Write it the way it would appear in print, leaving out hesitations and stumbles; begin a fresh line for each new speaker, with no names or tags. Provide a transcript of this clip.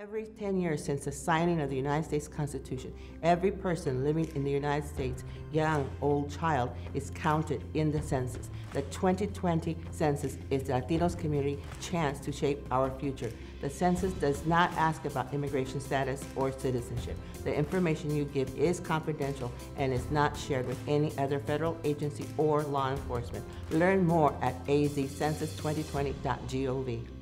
Every 10 years since the signing of the United States Constitution, every person living in the United States, young, old, child, is counted in the census. The 2020 census is the Latinos community chance to shape our future. The census does not ask about immigration status or citizenship. The information you give is confidential and is not shared with any other federal agency or law enforcement. Learn more at azcensus2020.gov.